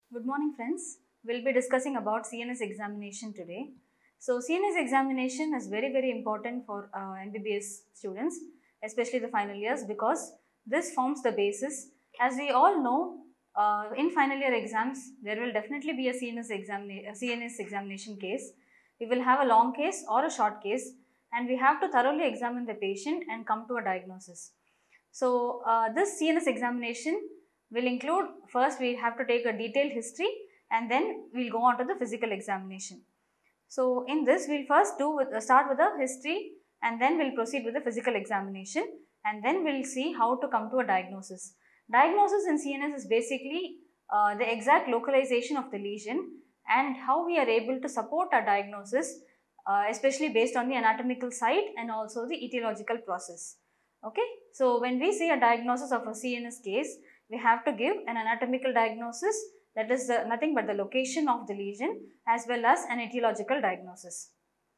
Good morning friends. We'll be discussing about CNS examination today. So CNS examination is very important for MBBS students, especially the final years, because this forms the basis. As we all know, in final year exams, there will definitely be a CNS examination case. We will have a long case or a short case, and we have to thoroughly examine the patient and come to a diagnosis. So this CNS examination will include, first we have to take a detailed history and then we'll go on to the physical examination. So in this we'll first start with the history and then we'll proceed with the physical examination and then we'll see how to come to a diagnosis. Diagnosis in CNS is basically the exact localization of the lesion and how we are able to support our diagnosis, especially based on the anatomical side and also the etiological process. Okay, so when we see a diagnosis of a CNS case, we have to give an anatomical diagnosis, that is nothing but the location of the lesion, as well as an etiological diagnosis.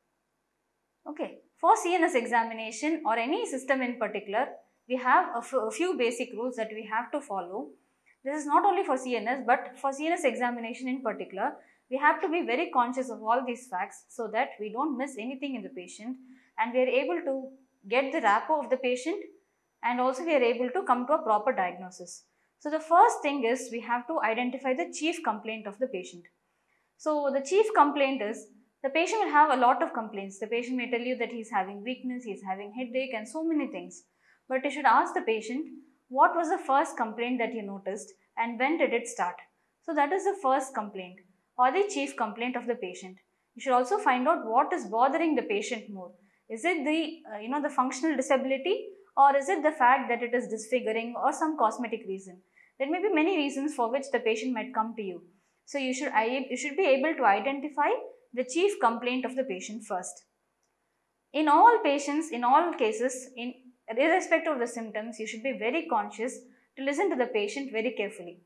Okay, for CNS examination or any system in particular, we have a few basic rules that we have to follow. This is not only for CNS, but for CNS examination in particular, we have to be very conscious of all these facts so that we don't miss anything in the patient and we are able to get the rapport of the patient and also we are able to come to a proper diagnosis. So the first thing is we have to identify the chief complaint of the patient. So the chief complaint is the patient will have a lot of complaints. The patient may tell you that he is having weakness, he is having headache and so many things. But you should ask the patient, what was the first complaint that you noticed and when did it start? So that is the first complaint or the chief complaint of the patient. You should also find out what is bothering the patient more. Is it the functional disability, or is it the fact that it is disfiguring or some cosmetic reason? There may be many reasons for which the patient might come to you. So you should be able to identify the chief complaint of the patient first. In all patients, in all cases, irrespective of the symptoms, you should be very conscious to listen to the patient very carefully.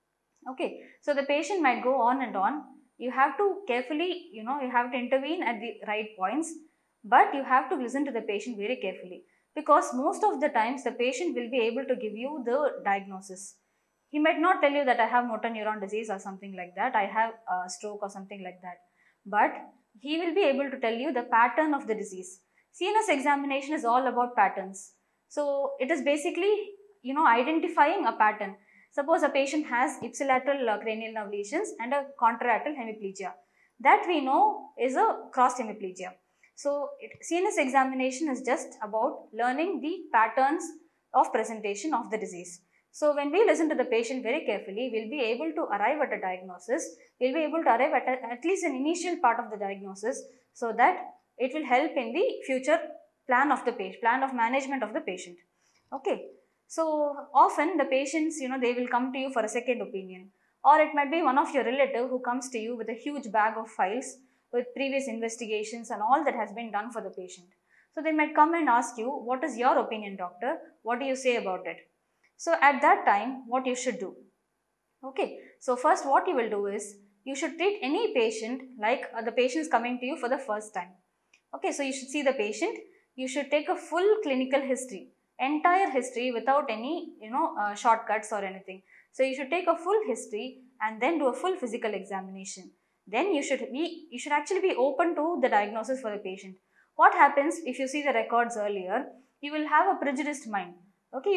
Okay, so the patient might go on and on. You have to carefully, you have to intervene at the right points, but you have to listen to the patient very carefully because most of the times the patient will be able to give you the diagnosis. He might not tell you that I have motor neuron disease or something like that, I have a stroke or something like that, but he will be able to tell you the pattern of the disease. CNS examination is all about patterns. So it is basically, identifying a pattern. Suppose a patient has ipsilateral cranial nerve lesions and a contralateral hemiplegia. That we know is a crossed hemiplegia. So CNS examination is just about learning the patterns of presentation of the disease. So when we listen to the patient very carefully, we'll be able to arrive at a diagnosis. We'll be able to arrive at least an initial part of the diagnosis so that it will help in the future plan of the patient, plan of management of the patient. Okay. So often the patients, they will come to you for a second opinion, or it might be one of your relative who comes to you with a huge bag of files with previous investigations and all that has been done for the patient. So they might come and ask you, what is your opinion, doctor? What do you say about it? So at that time, what you should do? Okay, so first what you will do is, you should treat any patient like the patient is coming to you for the first time. Okay, so you should see the patient, you should take a full clinical history, entire history without any shortcuts or anything. So you should take a full history and then do a full physical examination. Then you should actually be open to the diagnosis for the patient. What happens if you see the records earlier? You will have a prejudiced mind. Okay,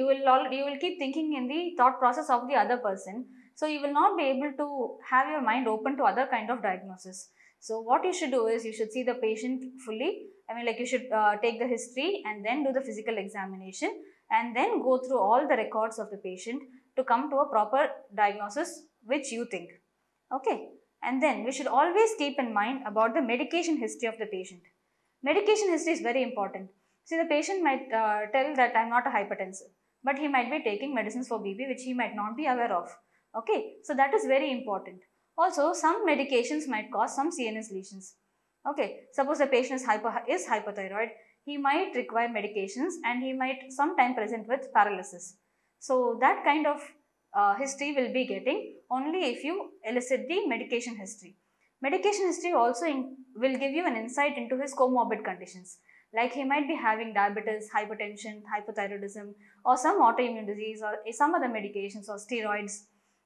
you will keep thinking in the thought process of the other person. So you will not be able to have your mind open to other kind of diagnosis. So what you should do is, you should see the patient fully. I mean, like, you should take the history and then do the physical examination and then go through all the records of the patient to come to a proper diagnosis which you think. Okay. And then we should always keep in mind about the medication history of the patient. Medication history is very important. See, the patient might tell that I am not a hypertensive, but he might be taking medicines for BP which he might not be aware of. Okay. So that is very important. Also, some medications might cause some CNS lesions. Okay, suppose the patient is hypothyroid, he might require medications and he might sometime present with paralysis. So that kind of history will be getting only if you elicit the medication history. Medication history also will give you an insight into his comorbid conditions. Like, he might be having diabetes, hypertension, hypothyroidism, or some autoimmune disease, or some other medications or steroids.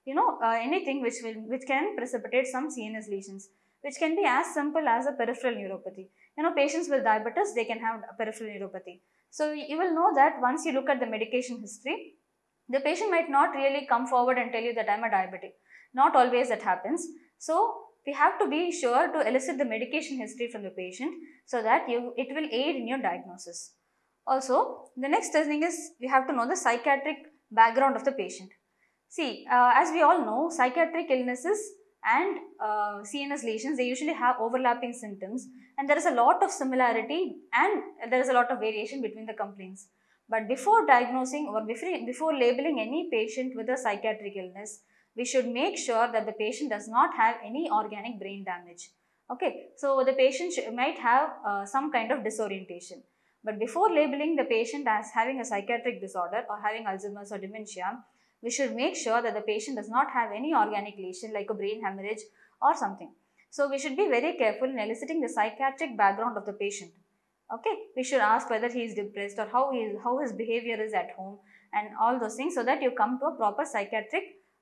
anything which can precipitate some CNS lesions, which can be as simple as a peripheral neuropathy. Patients with diabetes, they can have a peripheral neuropathy. So you will know that once you look at the medication history, the patient might not really come forward and tell you that I'm a diabetic. Not always that happens. So we have to be sure to elicit the medication history from the patient so that it will aid in your diagnosis. Also, the next thing is we have to know the psychiatric background of the patient. See, as we all know, psychiatric illnesses and CNS lesions, they usually have overlapping symptoms, and there is a lot of similarity and there is a lot of variation between the complaints. But before diagnosing or before labeling any patient with a psychiatric illness, we should make sure that the patient does not have any organic brain damage. Okay, so the patient might have some kind of disorientation. But before labeling the patient as having a psychiatric disorder or having Alzheimer's or dementia, we should make sure that the patient does not have any organic lesion like a brain hemorrhage or something. So we should be very careful in eliciting the psychiatric background of the patient. Okay, we should ask whether he is depressed or how his behavior is at home and all those things, so that you come to a proper psychiatric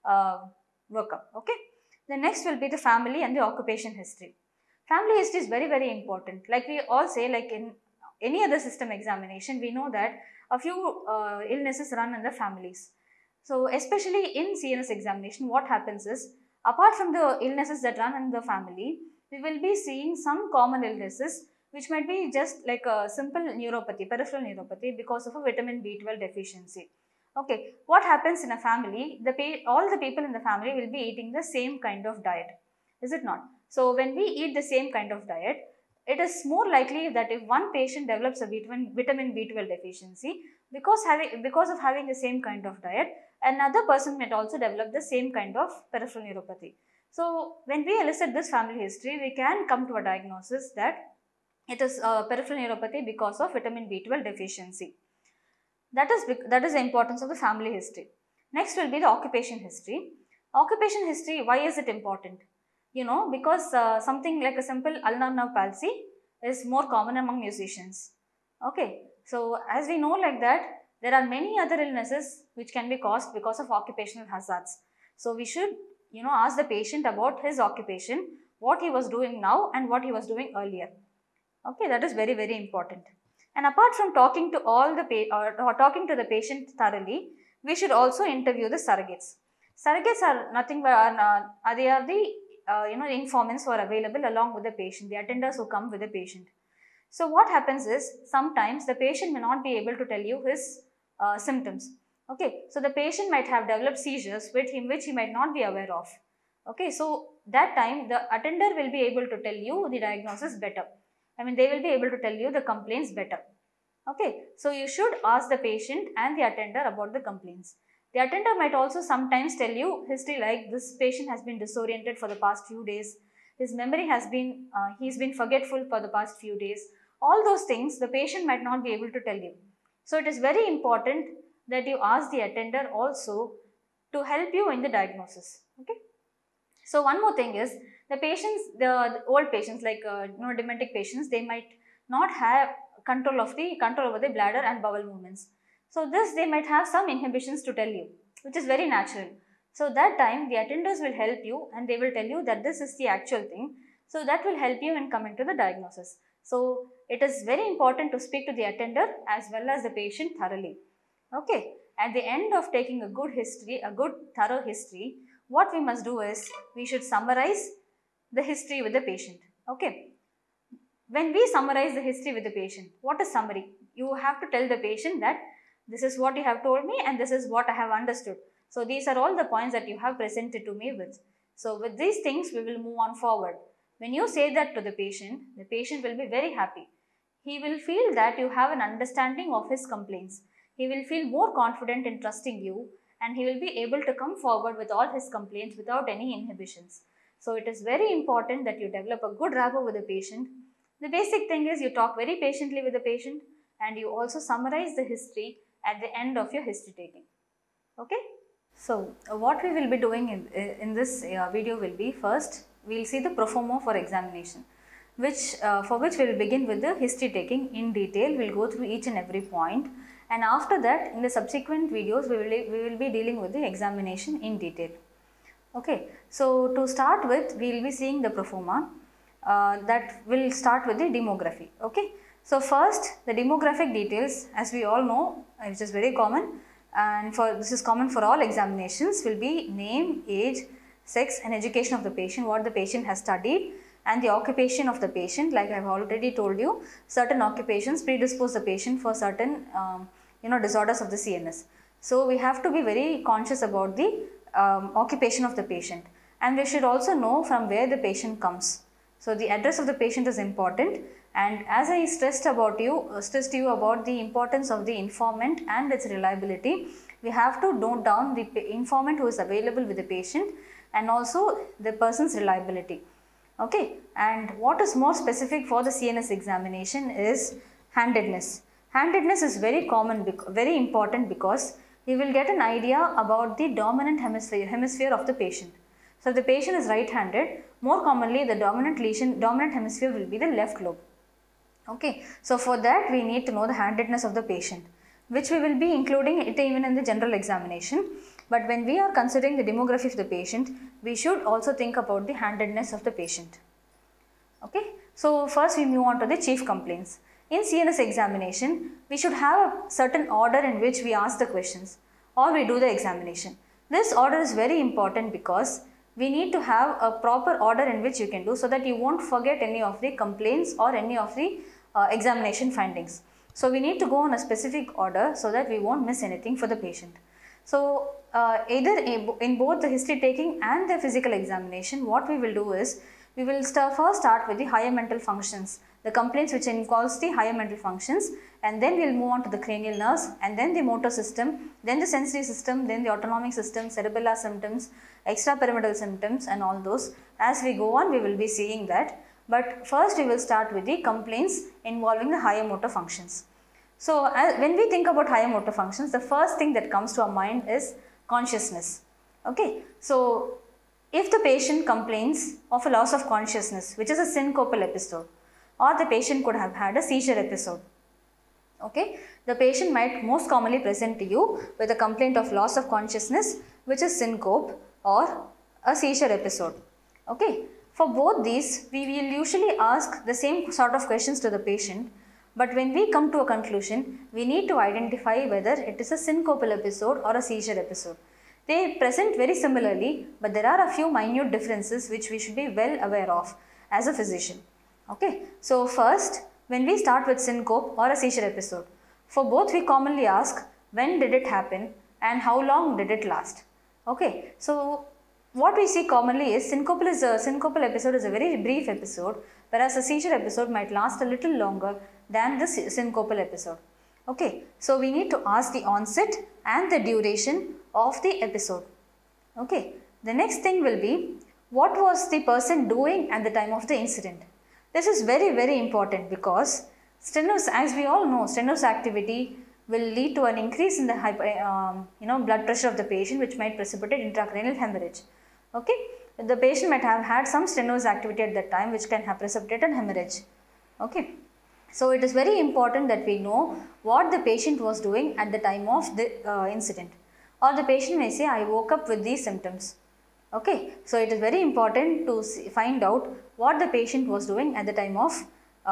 workup. Okay, the next will be the family and the occupation history. Family history is very, very important. Like we all say, like in any other system examination, we know that a few illnesses run in the families. So especially in CNS examination, what happens is, apart from the illnesses that run in the family, we will be seeing some common illnesses which might be just like a simple neuropathy, peripheral neuropathy, because of a vitamin B12 deficiency. Okay, what happens in a family, all the people in the family will be eating the same kind of diet, is it not? So when we eat the same kind of diet, it is more likely that if one patient develops a vitamin B12 deficiency, because of having the same kind of diet, another person might also develop the same kind of peripheral neuropathy. So when we elicit this family history, we can come to a diagnosis that it is peripheral neuropathy because of vitamin B12 deficiency. That is the importance of the family history. Next will be the occupation history. Occupation history, why is it important? Because something like a simple ulnar nerve palsy is more common among musicians. Okay, so as we know like that, there are many other illnesses which can be caused because of occupational hazards. So we should, ask the patient about his occupation, what he was doing now and what he was doing earlier. Okay, that is very, very important. And apart from talking to talking to the patient thoroughly, we should also interview the surrogates. Surrogates are nothing but they are the informants who are available along with the patient, the attenders who come with the patient. So what happens is, sometimes the patient may not be able to tell you his symptoms. Okay, so the patient might have developed seizures which he might not be aware of. Okay, so that time the attender will be able to tell you the diagnosis better. They will be able to tell you the complaints better. Okay, so you should ask the patient and the attender about the complaints. The attender might also sometimes tell you history like, this patient has been disoriented for the past few days, his memory has been, he's been forgetful for the past few days. All those things the patient might not be able to tell you. So it is very important that you ask the attender also to help you in the diagnosis. Okay. So one more thing is, the patients, the old patients like dementic patients, they might not have control over the bladder and bowel movements. So they might have some inhibitions to tell you, which is very natural. So that time the attenders will help you and they will tell you that this is the actual thing. So that will help you in coming to the diagnosis. So it is very important to speak to the attender as well as the patient thoroughly. Okay. At the end of taking a good thorough history, what we must do is, we should summarize the history with the patient. Okay. When we summarize the history with the patient, what is summary? You have to tell the patient that this is what you have told me and this is what I have understood. So these are all the points that you have presented to me with. So with these things, we will move on forward. When you say that to the patient will be very happy. He will feel that you have an understanding of his complaints. He will feel more confident in trusting you, and he will be able to come forward with all his complaints without any inhibitions. So it is very important that you develop a good rapport with the patient. The basic thing is, you talk very patiently with the patient and you also summarize the history at the end of your history taking. Okay. So what we will be doing in this video will be, first we will see the proforma for examination, for which we will begin with the history taking in detail. We will go through each and every point, and after that in the subsequent videos we will be dealing with the examination in detail. Okay, so to start with, we will be seeing the proforma. That will start with the demography. Okay, so first the demographic details, as we all know, which is very common, and this is common for all examinations, will be name, age, sex and education of the patient, what the patient has studied, and the occupation of the patient. Like I have already told you, certain occupations predispose the patient for certain disorders of the CNS. So we have to be very conscious about the occupation of the patient, and we should also know from where the patient comes. So the address of the patient is important, and as I stressed to you about the importance of the informant and its reliability, we have to note down the informant who is available with the patient and also the person's reliability. Okay, and what is more specific for the CNS examination is handedness. Handedness is very common, very important, because we will get an idea about the dominant hemisphere of the patient. So if the patient is right-handed, more commonly the dominant hemisphere will be the left lobe. Okay, so for that we need to know the handedness of the patient, which we will be including it even in the general examination. But when we are considering the demography of the patient, we should also think about the handedness of the patient. Okay, so first we move on to the chief complaints. In CNS examination, we should have a certain order in which we ask the questions or we do the examination. This order is very important because we need to have a proper order in which you can do, so that you won't forget any of the complaints or any of the examination findings. So we need to go on a specific order so that we won't miss anything for the patient. So either in both the history taking and the physical examination, what we will do is, we will first start with the higher mental functions, the complaints which involves the higher mental functions, and then we will move on to the cranial nerves, and then the motor system, then the sensory system, then the autonomic system, cerebellar symptoms, extrapyramidal symptoms and all those. As we go on, we will be seeing that, but first we will start with the complaints involving the higher motor functions. So when we think about higher motor functions, the first thing that comes to our mind is consciousness. Okay, so if the patient complains of a loss of consciousness, which is a syncopal episode, or the patient could have had a seizure episode. Okay, the patient might most commonly present to you with a complaint of loss of consciousness, which is syncope, or a seizure episode. Okay, for both these, we will usually ask the same sort of questions to the patient, but when we come to a conclusion, we need to identify whether it is a syncopal episode or a seizure episode. They present very similarly, but there are a few minute differences which we should be well aware of as a physician. Okay, so first, when we start with syncope or a seizure episode, for both we commonly ask when did it happen and how long did it last. Okay, so what we see commonly is syncopal episode is a very brief episode, whereas a seizure episode might last a little longer than the syncopal episode. Okay, so we need to ask the onset and the duration of the episode. Okay, the next thing will be, what was the person doing at the time of the incident? This is very important, because as we all know, strenuous activity will lead to an increase in the blood pressure of the patient, which might precipitate intracranial hemorrhage. Okay, the patient might have had some strenuous activity at that time, which can have precipitated hemorrhage. Okay, so it is very important that we know what the patient was doing at the time of the incident. Or the patient may say, I woke up with these symptoms. Okay, so it is very important to find out what the patient was doing at the time of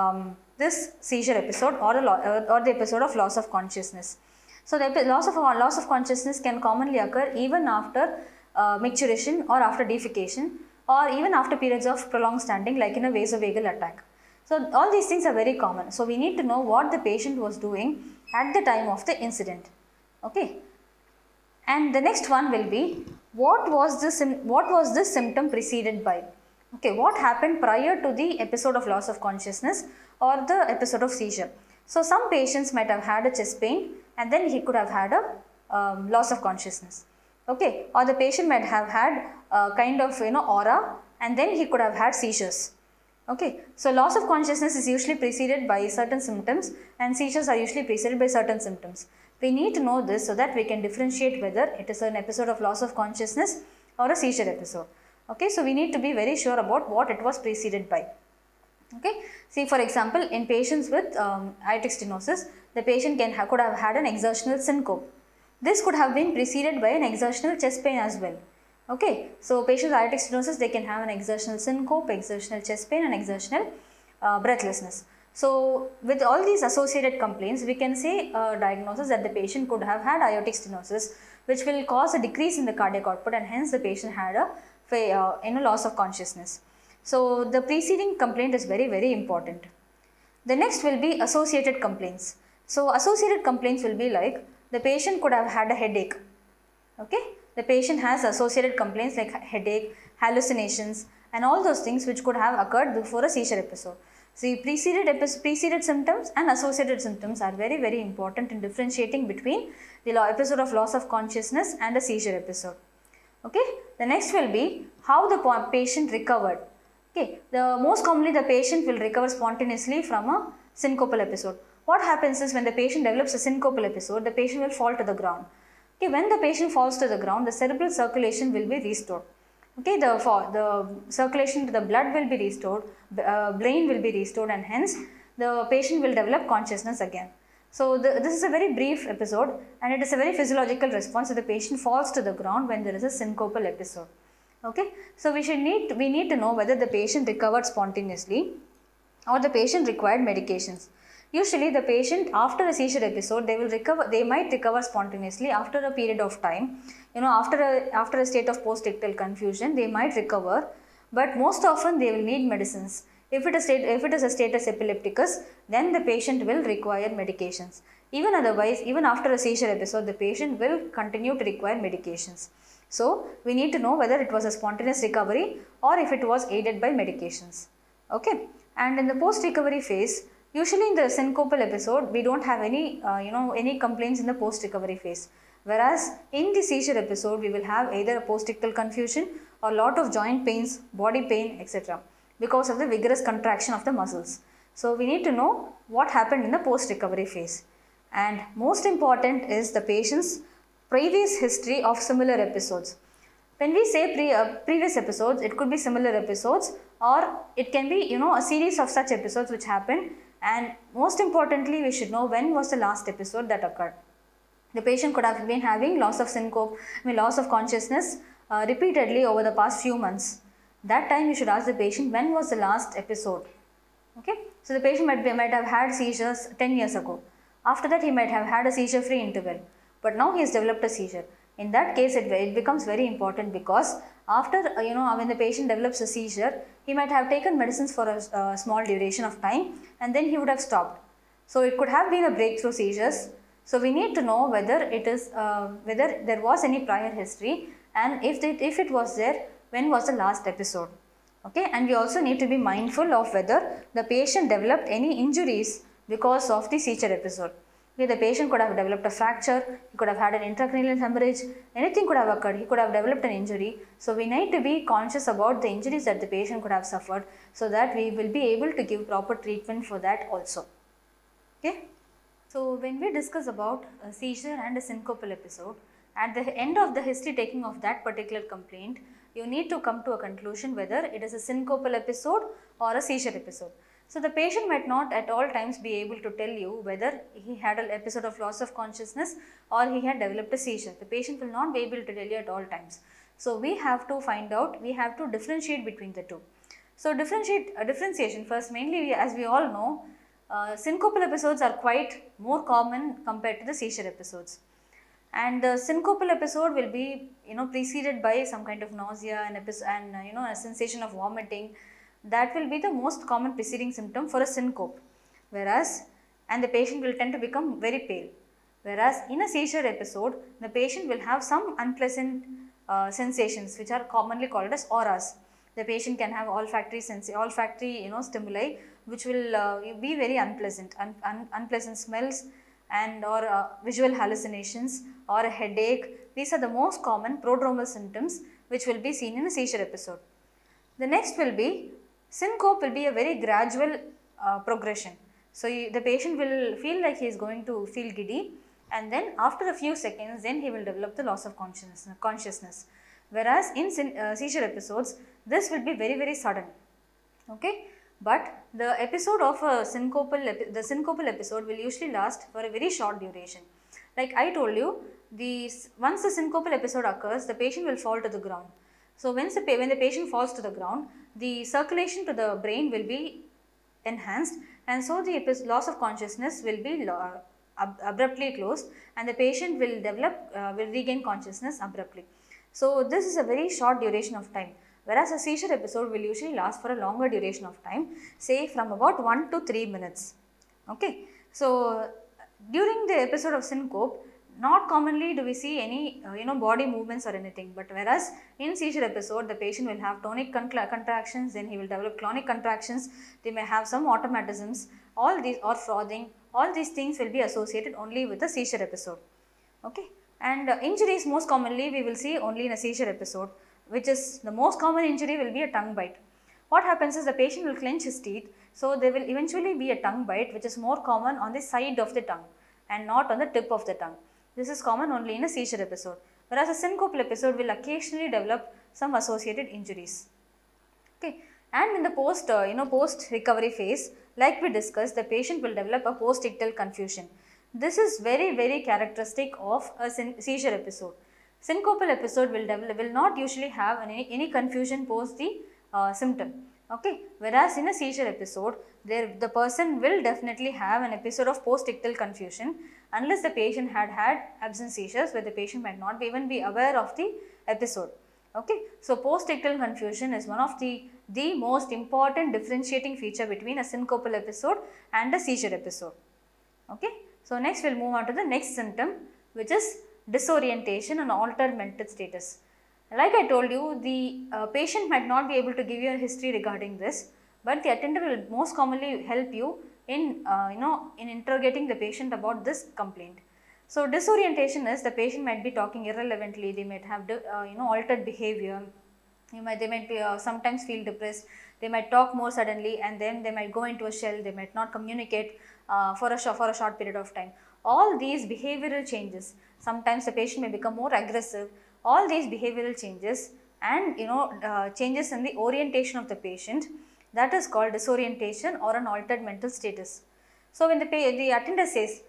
this seizure episode or the episode of loss of consciousness. So the loss of consciousness can commonly occur even after micturition or after defecation, or even after periods of prolonged standing, like in a vasovagal attack. So all these things are very common. So we need to know what the patient was doing at the time of the incident. Okay. And the next one will be, what was this symptom preceded by? Okay, what happened prior to the episode of loss of consciousness or the episode of seizure? So some patients might have had a chest pain, and then he could have had a loss of consciousness. Okay, or the patient might have had a kind of aura, and then he could have had seizures. Okay, so loss of consciousness is usually preceded by certain symptoms, and seizures are usually preceded by certain symptoms. We need to know this so that we can differentiate whether it is an episode of loss of consciousness or a seizure episode. Okay, so we need to be very sure about what it was preceded by. Okay, see, for example, in patients with aortic stenosis, the patient could have had an exertional syncope. This could have been preceded by an exertional chest pain as well. Okay, so patients with aortic stenosis, they can have an exertional syncope, exertional chest pain and exertional breathlessness. So with all these associated complaints, we can say diagnosis that the patient could have had aortic stenosis, which will cause a decrease in the cardiac output, and hence the patient had a loss of consciousness. So the preceding complaint is very important. The next will be associated complaints. So associated complaints will be like the patient could have had a headache. Okay, the patient has associated complaints like headache, hallucinations and all those things which could have occurred before a seizure episode. See, preceded symptoms and associated symptoms are very important in differentiating between the episode of loss of consciousness and a seizure episode. Okay, the next will be how the patient recovered. Okay, the most commonly the patient will recover spontaneously from a syncopal episode. What happens is when the patient develops a syncopal episode, the patient will fall to the ground. Okay, when the patient falls to the ground, the cerebral circulation will be restored. Okay, the circulation to the blood will be restored, brain will be restored, and hence the patient will develop consciousness again. So this is a very brief episode, and it is a very physiological response. So the patient falls to the ground when there is a syncopal episode. Okay, so we need to know whether the patient recovered spontaneously or the patient required medications. Usually the patient after a seizure episode, they might recover spontaneously after a period of time. After a state of post-ictal confusion, they might recover, but most often they will need medicines. If it is a status epilepticus, then the patient will require medications. Even otherwise, even after a seizure episode, the patient will continue to require medications. So we need to know whether it was a spontaneous recovery or if it was aided by medications. Okay, and in the post-recovery phase, usually in the syncopal episode, we don't have any complaints in the post-recovery phase. Whereas in the seizure episode, we will have either a post-ictal confusion or lot of joint pains, body pain, etc. because of the vigorous contraction of the muscles. So we need to know what happened in the post-recovery phase. And most important is the patient's previous history of similar episodes. When we say previous episodes, it could be similar episodes or it can be a series of such episodes which happened, and most importantly we should know when was the last episode that occurred. The patient could have been having loss of syncope, loss of consciousness repeatedly over the past few months. That time you should ask the patient when was the last episode. Okay, so the patient might have had seizures 10 years ago. After that he might have had a seizure free interval, but now he has developed a seizure. In that case it becomes very important, because after when the patient develops a seizure, he might have taken medicines for a small duration of time and then he would have stopped. So it could have been a breakthrough seizures. So we need to know whether whether there was any prior history, and if it was there, when was the last episode. Okay, and we also need to be mindful of whether the patient developed any injuries because of the seizure episode. Okay, the patient could have developed a fracture, he could have had an intracranial hemorrhage, anything could have occurred, he could have developed an injury. So we need to be conscious about the injuries that the patient could have suffered, so that we will be able to give proper treatment for that also. Okay. So when we discuss about a seizure and a syncopal episode, at the end of the history taking of that particular complaint, you need to come to a conclusion whether it is a syncopal episode or a seizure episode. So the patient might not at all times be able to tell you whether he had an episode of loss of consciousness or he had developed a seizure. The patient will not be able to tell you at all times. So we have to find out, we have to differentiate between the two. So differentiation first, mainly as we all know, syncopal episodes are quite more common compared to the seizure episodes. And the syncopal episode will be preceded by some kind of nausea and a sensation of vomiting. That will be the most common preceding symptom for a syncope, and the patient will tend to become very pale. Whereas in a seizure episode, the patient will have some unpleasant sensations which are commonly called as auras. The patient can have olfactory stimuli which will be very unpleasant, unpleasant smells and or visual hallucinations or a headache. These are the most common prodromal symptoms which will be seen in a seizure episode. The next will be syncope will be a very gradual progression. So the patient will feel like he is going to feel giddy, and then after a few seconds then he will develop the loss of consciousness. Whereas in seizure episodes, this will be very sudden. Okay, But the episode of a syncopal episode will usually last for a very short duration. Like I told you, once the syncopal episode occurs, the patient will fall to the ground. So when the patient falls to the ground, the circulation to the brain will be enhanced, and so the loss of consciousness will be abruptly closed, and the patient will regain consciousness abruptly. So this is a very short duration of time, whereas a seizure episode will usually last for a longer duration of time, say from about 1 to 3 minutes. Okay. So during the episode of syncope, not commonly do we see any body movements or anything, but whereas in seizure episode the patient will have tonic contractions, then he will develop clonic contractions, they may have some automatisms, all these, or frothing, all these things will be associated only with the seizure episode. Okay. And injuries most commonly we will see only in a seizure episode, which is the most common injury will be a tongue bite. What happens is the patient will clench his teeth, so there will eventually be a tongue bite, which is more common on the side of the tongue and not on the tip of the tongue. This is common only in a seizure episode, whereas a syncopal episode will occasionally develop some associated injuries. Okay. And in the post recovery phase, like we discussed, the patient will develop a post-ictal confusion. This is very characteristic of a seizure episode. Syncopal episode will not usually have any confusion post the symptom. Okay. Whereas in a seizure episode, the person will definitely have an episode of post-ictal confusion, unless the patient had absent seizures, where the patient might not even be aware of the episode. Okay. So post-ictal confusion is one of the most important differentiating feature between a syncopal episode and a seizure episode. Okay. So next we will move on to the next symptom, which is disorientation and altered mental status. Like I told you, the patient might not be able to give you a history regarding this, but the attendant will most commonly help you in in interrogating the patient about this complaint. So disorientation is the patient might be talking irrelevantly, they might have altered behavior, they might be sometimes feel depressed, they might talk more suddenly, and then they might go into a shell, they might not communicate for a short period of time. All these behavioral changes, sometimes the patient may become more aggressive, all these behavioral changes and changes in the orientation of the patient, that is called disorientation or an altered mental status. So when the attendant says,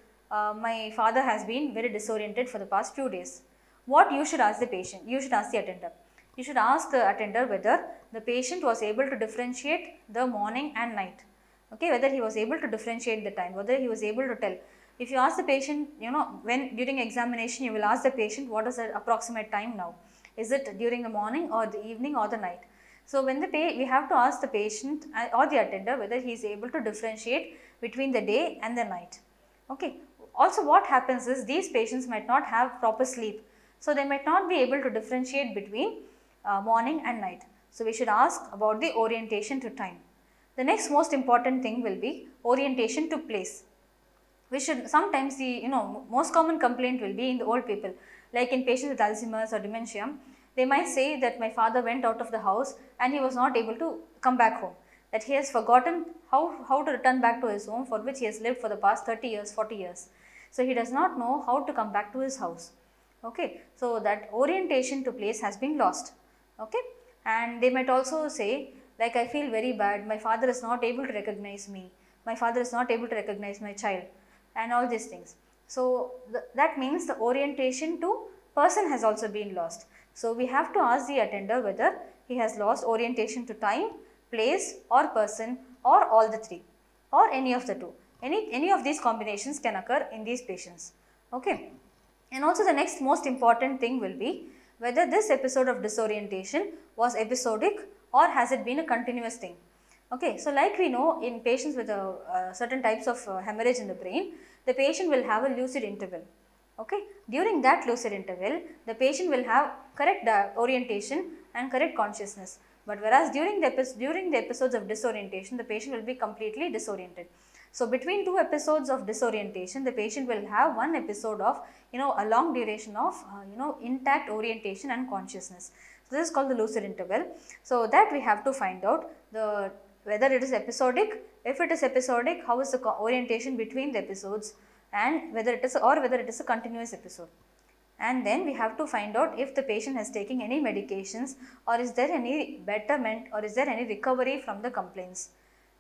my father has been very disoriented for the past few days, what you should ask the patient? You should ask the attendant. You should ask the attendant whether the patient was able to differentiate the morning and night. Okay, whether he was able to differentiate the time, whether he was able to tell. If you ask the patient, when during examination you will ask the patient what is the approximate time now. Is it during the morning or the evening or the night? So when we have to ask the patient or the attendant whether he is able to differentiate between the day and the night. Okay. Also what happens is these patients might not have proper sleep. So they might not be able to differentiate between morning and night. So we should ask about the orientation to time. The next most important thing will be orientation to place. We should sometimes the most common complaint will be in the old people, like in patients with Alzheimer's or dementia. They might say that my father went out of the house and he was not able to come back home, that he has forgotten how to return back to his home for which he has lived for the past 30 years, 40 years. So he does not know how to come back to his house. Okay. So that orientation to place has been lost. Okay. And they might also say, like, I feel very bad, my father is not able to recognize me, my father is not able to recognize my child, and all these things. So that means the orientation to person has also been lost. So we have to ask the attender whether he has lost orientation to time, place or person, or all the three, or any of the two. Any of these combinations can occur in these patients. Okay. And also the next most important thing will be whether this episode of disorientation was episodic or has it been a continuous thing. Okay. So like we know, in patients with certain types of hemorrhage in the brain, the patient will have a lucid interval. Okay. During that lucid interval, the patient will have correct orientation and correct consciousness. But whereas during the episodes of disorientation, the patient will be completely disoriented. So between two episodes of disorientation, the patient will have one episode of a long duration of intact orientation and consciousness. So this is called the lucid interval. So that we have to find out whether it is episodic. If it is episodic, how is the orientation between the episodes, and whether it is a continuous episode. And then we have to find out if the patient has taken any medications, or is there any betterment, or is there any recovery from the complaints.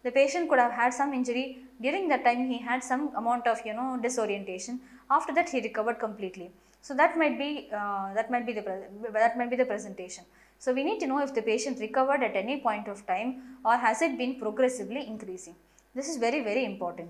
The patient could have had some injury. During that time he had some amount of disorientation. After that he recovered completely. So that might be the presentation. So we need to know if the patient recovered at any point of time or has it been progressively increasing. This is very, very important.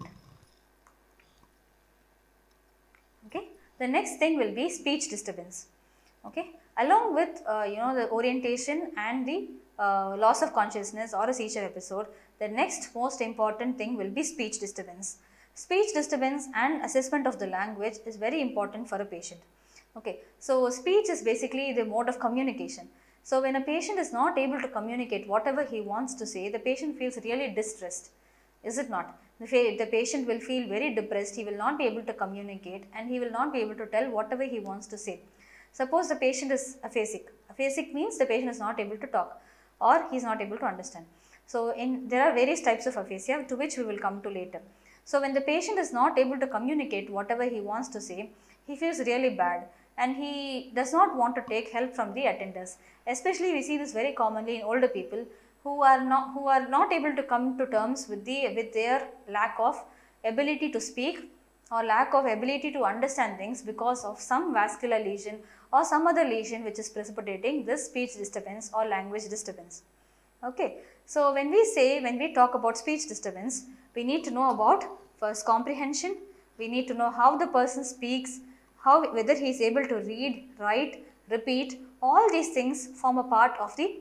Okay. The next thing will be speech disturbance. Okay. Along with the orientation and the loss of consciousness or a seizure episode, the next most important thing will be speech disturbance. Speech disturbance and assessment of the language is very important for a patient. Okay. So speech is basically the mode of communication. So when a patient is not able to communicate whatever he wants to say, the patient feels really distressed. Is it not? The patient will feel very depressed, he will not be able to communicate and he will not be able to tell whatever he wants to say. Suppose the patient is aphasic. Aphasic means the patient is not able to talk or he is not able to understand. So there are various types of aphasia to which we will come to later. So when the patient is not able to communicate whatever he wants to say, he feels really bad and he does not want to take help from the attenders. Especially we see this very commonly in older people who are not able to come to terms with their lack of ability to speak or lack of ability to understand things because of some vascular lesion or some other lesion which is precipitating this speech disturbance or language disturbance. Okay. So when we talk about speech disturbance, we need to know about first comprehension, we need to know how the person speaks, whether he is able to read, write, repeat, all these things form a part of the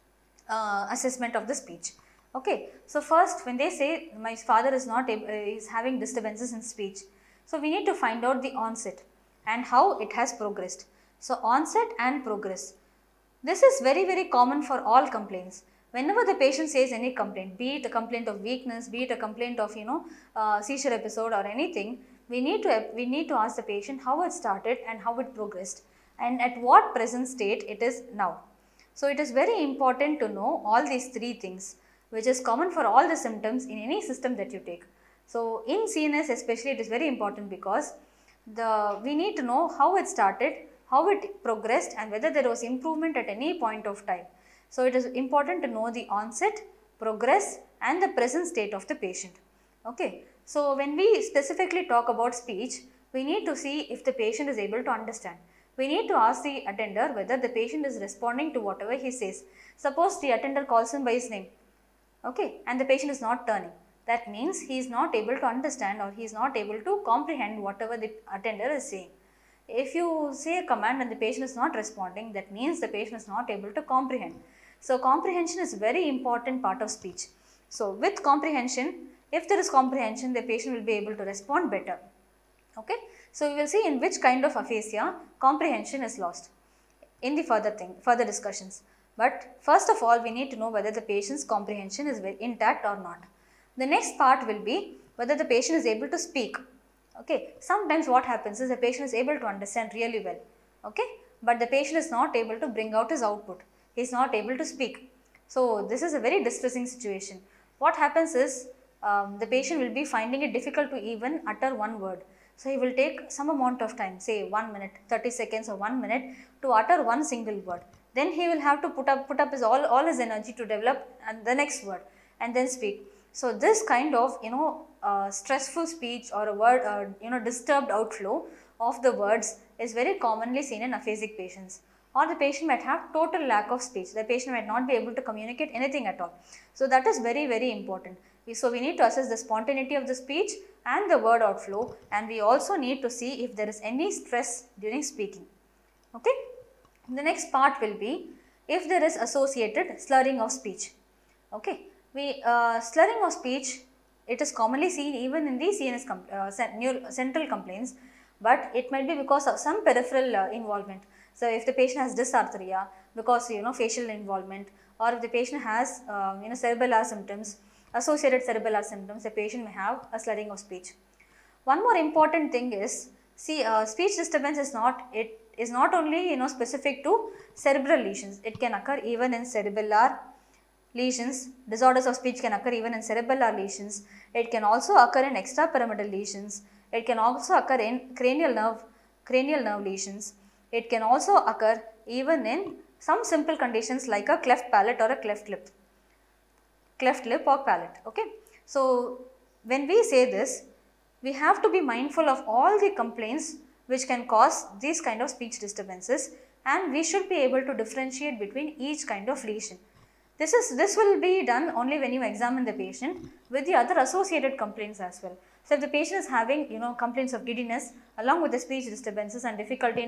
assessment of the speech. Okay. So first when they say my father is not able, is having disturbances in speech, so we need to find out the onset and how it has progressed. So onset and progress. This is very, very common for all complaints. Whenever the patient says any complaint, be it a complaint of weakness, be it a complaint of seizure episode or anything, we need to ask the patient how it started and how it progressed and at what present state it is now. So it is very important to know all these three things which is common for all the symptoms in any system that you take. So in CNS especially it is very important because we need to know how it started, how it progressed and whether there was improvement at any point of time. So it is important to know the onset, progress and the present state of the patient. Okay. So when we specifically talk about speech, we need to see if the patient is able to understand. We need to ask the attender whether the patient is responding to whatever he says. Suppose the attender calls him by his name, okay, and the patient is not turning. That means he is not able to understand or he is not able to comprehend whatever the attender is saying. If you say a command and the patient is not responding, that means the patient is not able to comprehend. So comprehension is a very important part of speech. So with comprehension, if there is comprehension, the patient will be able to respond better. Okay. So we will see in which kind of aphasia comprehension is lost in the further discussions. But first of all, we need to know whether the patient's comprehension is intact or not. The next part will be whether the patient is able to speak. Okay. Sometimes what happens is the patient is able to understand really well, okay, but the patient is not able to bring out his output. He is not able to speak. So this is a very distressing situation. What happens is the patient will be finding it difficult to even utter one word. So he will take some amount of time, say 1 minute, 30 seconds or 1 minute to utter one single word. Then he will have to put up his all his energy to develop and the next word and then speak. So this kind of stressful speech or a word disturbed outflow of the words is very commonly seen in aphasic patients. Or the patient might have total lack of speech. The patient might not be able to communicate anything at all. So that is very, very important. So we need to assess the spontaneity of the speech and the word outflow, and we also need to see if there is any stress during speaking. Okay. The next part will be if there is associated slurring of speech. Okay. Slurring of speech, it is commonly seen even in the CNS central complaints, but it might be because of some peripheral involvement. So if the patient has dysarthria because facial involvement, or if the patient has cerebellar symptoms, associated cerebellar symptoms, the patient may have a slurring of speech. One more important thing is, speech disturbance is not only specific to cerebral lesions. It can occur even in cerebellar lesions. Disorders of speech can occur even in cerebellar lesions. It can also occur in extrapyramidal lesions. It can also occur in cranial nerve lesions. It can also occur even in some simple conditions like a cleft palate or a cleft lip. cleft lip or palate. Okay. So, when we say this, we have to be mindful of all the complaints which can cause these kind of speech disturbances, and we should be able to differentiate between each kind of lesion. This will be done only when you examine the patient with the other associated complaints as well. So, if the patient is having complaints of giddiness along with the speech disturbances and difficulty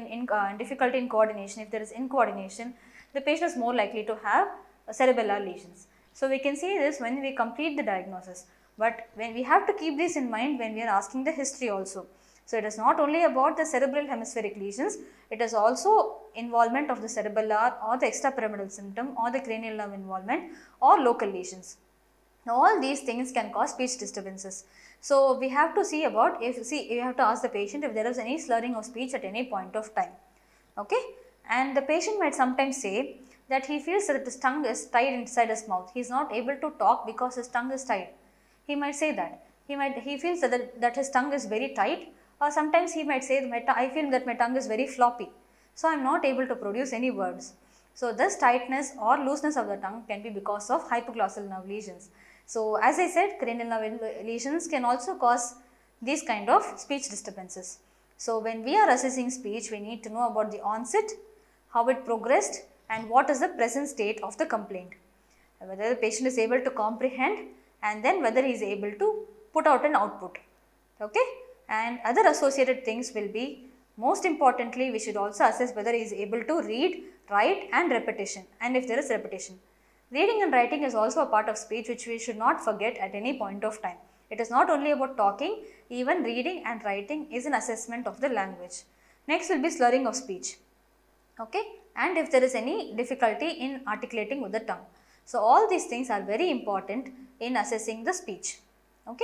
in coordination, if there is incoordination, the patient is more likely to have cerebellar lesions. So, we can see this when we complete the diagnosis, but when we have to keep this in mind when we are asking the history also. So, it is not only about the cerebral hemispheric lesions, it is also involvement of the cerebellar or the extrapyramidal symptom or the cranial nerve involvement or local lesions. Now, all these things can cause speech disturbances. So, we have to see about you have to ask the patient if there is any slurring of speech at any point of time. Okay? And the patient might sometimes say that he feels that his tongue is tied inside his mouth. He is not able to talk because his tongue is tied. He might say that. He feels that his tongue is very tight, or sometimes he might say, I feel that my tongue is very floppy, so I am not able to produce any words. So, this tightness or looseness of the tongue can be because of hypoglossal nerve lesions. So, as I said, cranial nerve lesions can also cause these kind of speech disturbances. So, when we are assessing speech, we need to know about the onset, how it progressed, and what is the present state of the complaint. Whether the patient is able to comprehend, and then whether he is able to put out an output. Okay? And other associated things will be, most importantly, we should also assess whether he is able to read, write and repetition, and if there is repetition. Reading and writing is also a part of speech which we should not forget at any point of time. It is not only about talking, even reading and writing is an assessment of the language. Next will be slurring of speech. Okay? And if there is any difficulty in articulating with the tongue. So, all these things are very important in assessing the speech. Okay?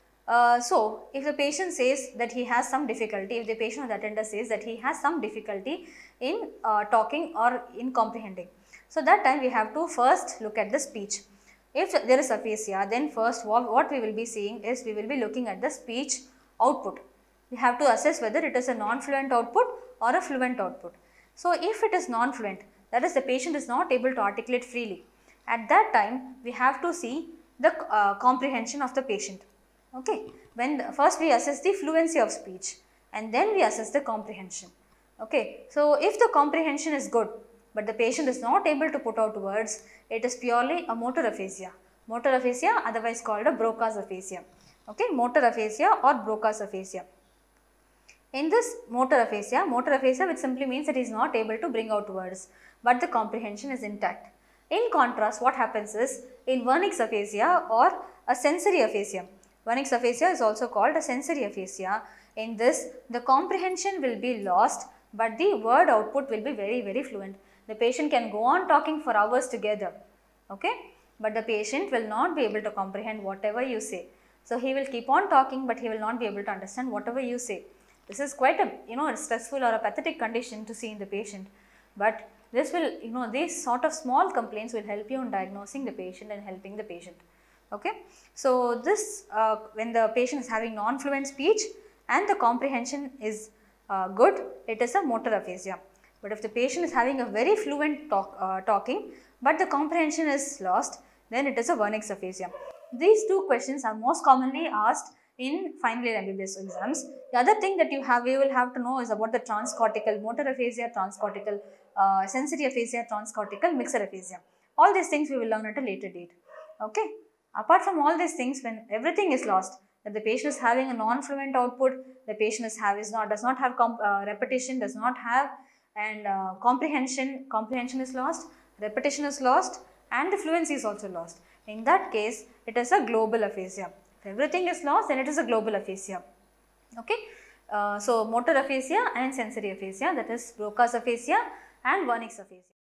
So, if the patient says that he has some difficulty, if the patient or the attender says that he has some difficulty in talking or in comprehending, so that time we have to first look at the speech. If there is aphasia, then first what we will be seeing is we will be looking at the speech output. We have to assess whether it is a non-fluent output or a fluent output. So, if it is non-fluent, that is the patient is not able to articulate freely, at that time we have to see the comprehension of the patient. Okay. First we assess the fluency of speech and then we assess the comprehension. Okay. So, if the comprehension is good, but the patient is not able to put out words, it is purely a motor aphasia. Motor aphasia, otherwise called a Broca's aphasia. Okay. Motor aphasia or Broca's aphasia. In this motor aphasia which simply means that he is not able to bring out words, but the comprehension is intact. In contrast, what happens is in Wernicke's aphasia or a sensory aphasia. Wernicke's aphasia is also called a sensory aphasia. In this, the comprehension will be lost, but the word output will be very, very fluent. The patient can go on talking for hours together, okay? But the patient will not be able to comprehend whatever you say. So, he will keep on talking, but he will not be able to understand whatever you say. This is quite a stressful or a pathetic condition to see in the patient, but this will these sort of small complaints will help you in diagnosing the patient and helping the patient. Okay. So, this when the patient is having non-fluent speech and the comprehension is good, it is a motor aphasia. But if the patient is having a very fluent talking, but the comprehension is lost, then it is a Wernicke's aphasia. These two questions are most commonly asked in final year MBBS exams. The other thing that you will have to know is about the transcortical motor aphasia, transcortical sensory aphasia, transcortical mixer aphasia. All these things we will learn at a later date. Okay. Apart from all these things, when everything is lost, that the patient is having a non-fluent output, the patient does not have repetition, does not have and comprehension is lost, repetition is lost and the fluency is also lost. In that case, it is a global aphasia. If everything is lost, then it is a global aphasia. Okay. So, motor aphasia and sensory aphasia, that is Broca's aphasia and Wernicke's aphasia.